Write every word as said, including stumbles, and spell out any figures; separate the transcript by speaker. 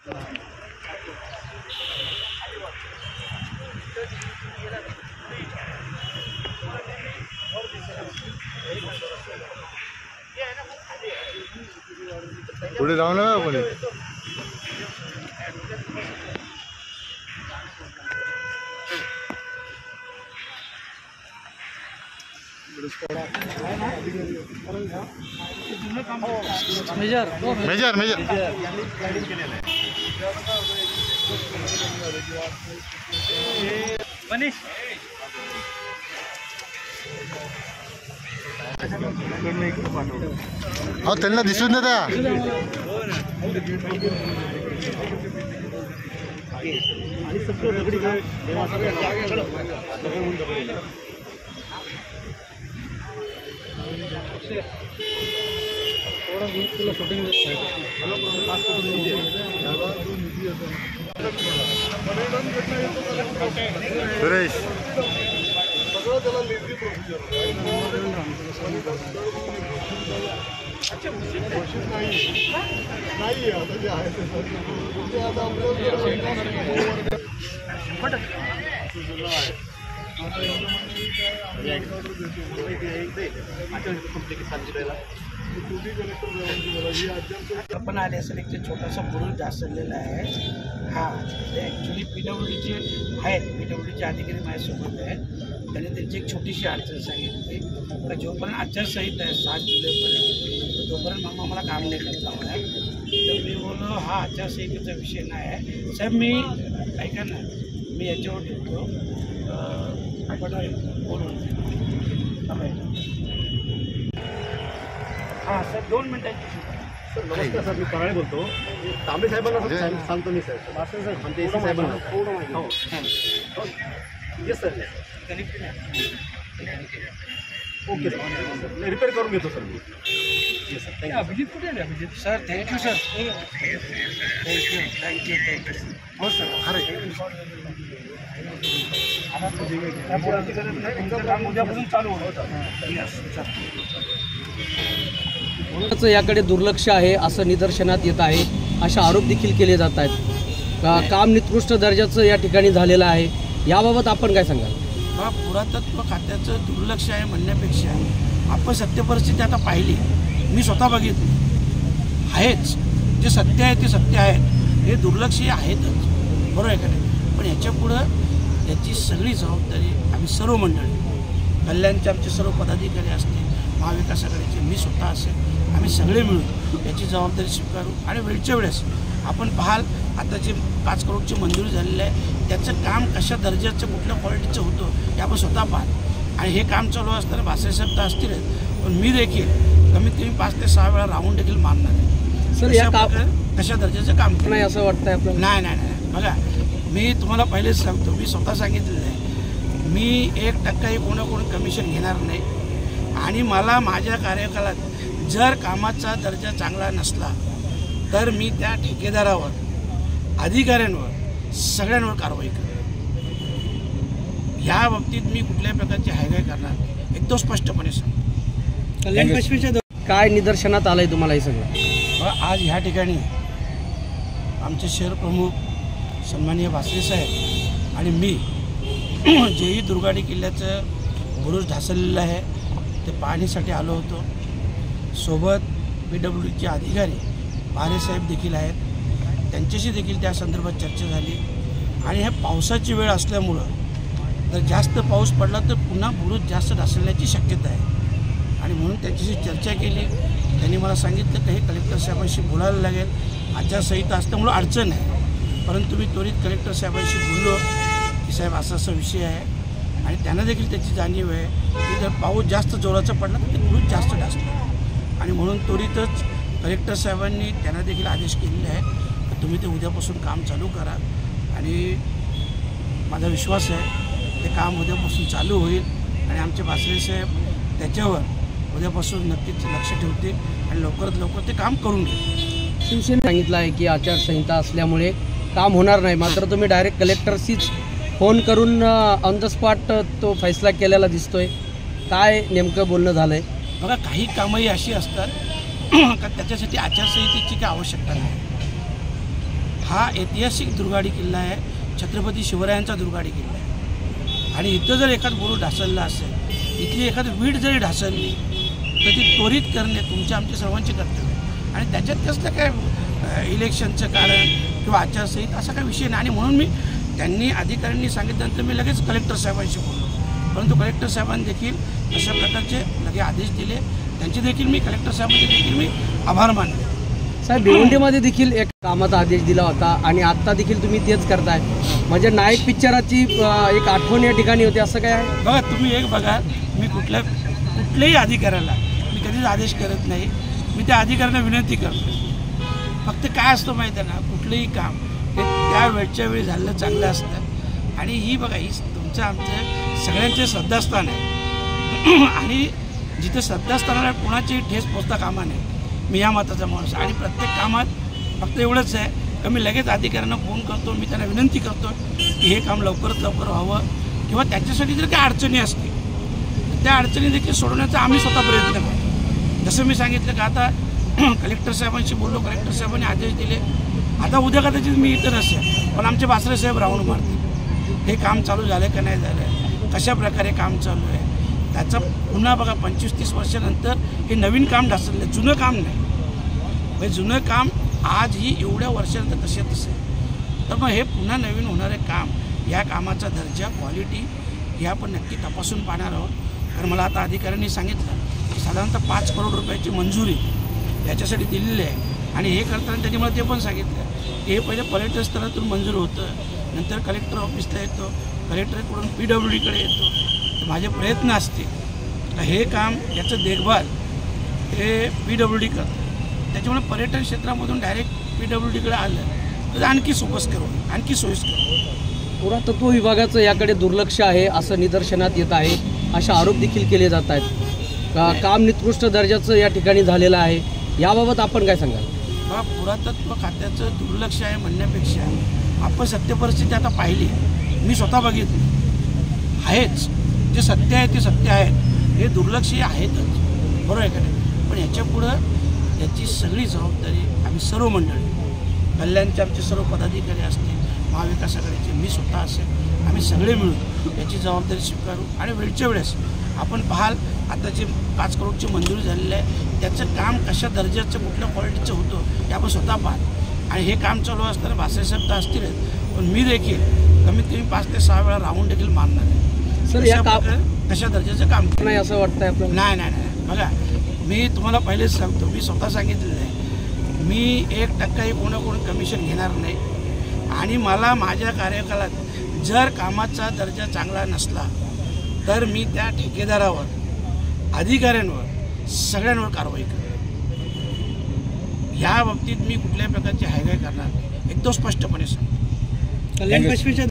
Speaker 1: पुढे जाऊ नका कोणी.
Speaker 2: मेजर
Speaker 1: मेजर मेजर
Speaker 2: मनीष
Speaker 1: अहो त्यांना दिसून देता. सुरेश
Speaker 3: आपण आले असेल एक छोटासा बुरुज ढासळलेला आहे. हा ॲक्च्युली पी डब्ल्यू डीचे आहेत, पी डब्ल्यू डीचे अधिकारी माझ्यासोबत आहेत. त्यांनी त्यांची एक छोटीशी अडचण सांगितली तर जोपर्यंत आचारसंहिता आहे सात जुलैपर्यंत तोपर्यंत मामा मला काम नाही करता मला. तर मी बोललो हा आचारसंहितेचा विषय नाही आहे साहेब, मी ऐका ना मी याच्यावर ठेवतो आपण बोलून. हां सर दोन मिनटाची
Speaker 4: सर नमस्कार सर, मी कराळे बोलतो. तांबे साहेबांना सांगतो मी सर आमच्या एसी साहेबांना. हो yes sir okay sir repair करून घेतो सर मी. Yes sir thank you.
Speaker 2: अभिजित कुठे आहे Abhijit?
Speaker 3: Sir thank you sir thank you thank you thank you. हो सर खरं काम उद्यापासून चालू होतं. Yes sir.
Speaker 5: याकडे दुर्लक्ष आहे असं निदर्शनात येत आहे. अशा आरोप देखील केले जात आहेत. काम निकृष्ट दर्जाचं या ठिकाणी झालेलं आहे. याबाबत आपण काय सांगाल?
Speaker 3: पुरातत्व खात्याचं दुर्लक्ष आहे म्हणण्यापेक्षा आपण सत्य परिस्थिती आता पाहिली, मी स्वतः बघितली आहेच. जे सत्य आहे ते सत्य आहेत, हे दुर्लक्ष आहेतच, बरोबर आहे का नाही? पण याच्यापुढं याची सगळी जबाबदारी आम्ही सर्व मंडळी, कल्याणचे आमचे सर्व पदाधिकारी असतील, महाविकास आघाडीचे, मी स्वतः असेल, आम्ही सगळे मिळून याची जबाबदारी स्वीकारू. आणि वेळच्या वेळेस आपण पाहाल आता जे पाच करोडची मंजुरी झालेली आहे त्याचं काम कशा दर्जाचं कुठल्या क्वालिटीचं होतं हे आपण स्वतः पाहाल. आणि हे काम चालू असताना भासेसाहेब तर असतीलच, पण मी देखील कमीत कमी पाच ते सहा वेळा राहून देखील मानणार आहे
Speaker 5: सर. या काम
Speaker 3: कशा दर्जाचं काम
Speaker 5: नाही असं वाटतंय आपल्याला?
Speaker 3: नाही नाही नाही बघा, मी तुम्हाला पहिलेच सांगतो, मी स्वतः सांगितलेलं आहे, मी एक टक्काही कोणाकडून कमिशन घेणार नाही. आणि मला माझ्या कार्यकालात जर कामाचा दर्जा चांगला नसला तर मी त्या ठेकेदारावर, अधिकाऱ्यांवर, सगळ्यांवर कारवाई करेन. या बाबतीत मी कुठल्याही प्रकारची हायगाय करणार नाही, एकदम स्पष्टपणे सांगतो.
Speaker 5: कल्याण काश्मीरच्या काय निदर्शनात आलंय तुम्हाला हे सगळं?
Speaker 3: आज ह्या ठिकाणी आमचे शहर प्रमुख सन्माननीय भासरे साहेब आणि मी जेही दुर्गाडी किल्ल्याचं बुरुज ढासळलेलं आहे ते पाहणीसाठी आलो होतो. सोबत पी डब्ल्यू डीचे अधिकारी भारेसाहेब देखील आहेत, त्यांच्याशी देखील त्या संदर्भात चर्चा झाली. आणि ह्या पावसाची वेळ असल्यामुळं जर जास्त पाऊस पडला तर पुन्हा बुरुज जास्त ढासळण्याची शक्यता आहे. आणि म्हणून त्यांच्याशी चर्चा केली. त्यांनी मला सांगितलं की हे कलेक्टर साहेबांशी बोलायला लागेल, आचारसंहिता असल्यामुळं अडचण आहे. परंतु मी त्वरित कलेक्टर साहेबांशी बोललो की साहेब असा असा विषय आहे. आणि त्यांना देखील त्याची जाणीव आहे की जर पाऊस जास्त जोराचा पडला तर ते बुरुज जास्त ढासतं. आणि म्हणून त्वरितच कलेक्टर साहेबांनी त्यांना देखील आदेश केलेले आहे की तुम्ही ते उद्यापासून काम चालू करा. आणि माझा विश्वास आहे ते काम उद्यापासून चालू होईल. आणि आमचे भासरे साहेब त्याच्यावर उद्यापासून नक्कीच लक्ष ठेवतील आणि लवकरात लवकर ते काम करून घेतील.
Speaker 5: शिवसेने सांगितलं आहे की आचारसंहिता असल्यामुळे काम होणार नाही, मात्र तुम्ही डायरेक्ट कलेक्टरशीच फोन करून ऑन द स्पॉट तो फैसला केलेला दिसतोय. काय नेमकं बोलणं झालं आहे?
Speaker 3: बघा, काही कामंही अशी असतात का त्याच्यासाठी आचारसंहितेची काही आवश्यकता नाही. हा ऐतिहासिक दुर्गाडी किल्ला आहे, छत्रपती शिवरायांचा दुर्गाडी किल्ला आहे. आणि इथं जर एखाद बुरुज ढासळला असेल, इथली एखादी वीट जरी ढासळली तर ती त्वरित करणे तुमच्या आमच्या सर्वांचे कर्तव्य आहे. आणि त्याच्यात कसलं काय इलेक्शनचं कारण किंवा आचारसंहिता असा काही विषय नाही. आणि म्हणून मी त्यांनी अधिकाऱ्यांनी सांगितल्यानंतर मी लगेच कलेक्टर साहेबांशी बोललो. परंतु कलेक्टर साहेबांनी देखील अशा प्रकारचे लगेच आदेश दिले. त्यांचे देखील मी कलेक्टर साहेबांचे देखील मी आभार मानले.
Speaker 5: साहेब, भिवंडीमध्ये देखील एक कामाचा आदेश दिला होता आणि आत्ता देखील तुम्ही तेच करताय. म्हणजे नायक पिक्चराची एक आठवण या ठिकाणी होती, असं काय आहे?
Speaker 3: बघा, तुम्ही एक बघा, मी कुठल्या कुठल्याही अधिकाऱ्याला मी कधीच आदेश करत नाही. मी त्या अधिकाऱ्यांना विनंती करतो. फक्त काय असतं माहिती आहे ना, कुठलंही काम हे त्या वेळच्या वेळी झालेलं चांगलं असतं. आणि ही बघा, ही तुमचं आमचं सगळ्यांचे श्रद्धास्थान आहे. आणि जिथे श्रद्धास्थानाला कोणाचीही ठेस पोचता कामा नाही. मी या मताचा माणूस. आणि प्रत्येक कामात फक्त एवढंच आहे की मी लगेच अधिकाऱ्यांना फोन करतो. मी त्यांना विनंती करतो की हे काम लवकरात लवकर व्हावं, किंवा त्याच्यासाठी जर काही अडचणी असतील त्या अडचणी देखील सोडवण्याचा आम्ही स्वतः प्रयत्न करतो. जसं मी सांगितलं की आता कलेक्टर साहेबांशी बोललो, कलेक्टर साहेबांनी आदेश दिले. आता उद्या कदाचित मी इतर असेल, पण आमचे बासरे साहेब राऊंड मारतील. हे काम चालू झालं का नाही झालं, कशा प्रकारे काम चालू आहे, त्याचा पुन्हा बघा पंचवीस तीस वर्षानंतर हे नवीन काम ढासळलं, जुनं काम नाही. म्हणजे जुनं काम आजही एवढ्या वर्षानंतर तसे तसे. तर मग हे पुन्हा नवीन होणारे काम, या कामाचा दर्जा, क्वालिटी हे आपण नक्की तपासून पाहणार आहोत. कारण मला आता अधिकाऱ्यांनी सांगितलं की साधारणतः पाच करोड रुपयाची मंजुरी याच्यासाठी दिलेली आहे. आणि हे करताना त्यांनी मला ते पण सांगितलं की हे पहिले पर्यटन स्थळातून मंजूर होतं, नंतर कलेक्टर ऑफिसला येतो, कलेक्टरकडून पी डब्ल्यू डीकडे येतो. तर माझे प्रयत्न असतील हे काम याचं देखभाल हे पी डब्ल्यू डी करतं. त्याच्यामुळे पर्यटन क्षेत्रामधून डायरेक्ट पी डब्ल्यू डीकडे आलं तर आणखी सोयीस्कर होईल, आणखी सोयीस्कर होईल.
Speaker 5: पुरातत्व विभागाचं याकडे दुर्लक्ष आहे असं निदर्शनात येत आहे. अशा आरोप देखील केले जात आहेत. का काम निकृष्ट दर्जाचं या ठिकाणी झालेलं आहे, याबाबत आपण काय सांगाल?
Speaker 3: बघा, पुरातत्व खात्याचं दुर्लक्ष आहे म्हणण्यापेक्षा आपण सत्य परिस्थिती आता पाहिली, मी स्वतः बघितली आहेच. जे सत्य आहे ते सत्य आहे, हे दुर्लक्ष हे आहेतच, बरोबर आहे का नाही. पण याच्यापुढं याची सगळी जबाबदारी आम्ही सर्व मंडळी, कल्याणचे आमचे सर्व पदाधिकारी असतील, महाविकास आघाडीचे, मी स्वतः असेल, आम्ही सगळे मिळून याची जबाबदारी स्वीकारू. आणि वेळच्या वेळेस आपण पाहाल आता जे पाच करोडची मंजुरी झालेली आहे त्याचं काम कशा दर्जाचं, कुठल्या क्वालिटीचं होतं हे आपण स्वतः पाहाल. आणि हे काम चालू असताना भासेसाहेब तर असतीलच, पण मी देखील कमीत कमी पाच ते सहा वेळा राऊंड देखील मारणार आहे.
Speaker 5: सर, या काम
Speaker 3: कशा दर्जाचं काम
Speaker 5: नाही असं वाटतंय आपल्याला?
Speaker 3: नाही नाही नाही बघा, मी तुम्हाला पहिलेच सांगतो, मी स्वतः सांगितलेलं आहे, मी एक टक्काही कोणा कोणी कमिशन घेणार नाही. आणि मला माझ्या कार्यकालात जर कामाचा दर्जा चांगला नसला तर मी त्या ठेकेदारावर, अधिकाऱ्यांवर, सगळ्यांवर कारवाई करेन. या बाबतीत मी कुठल्याही प्रकारची हायगाय करणार नाही, एकदम स्पष्टपणे सांगतो.
Speaker 2: कल्याण काश्मीरच्या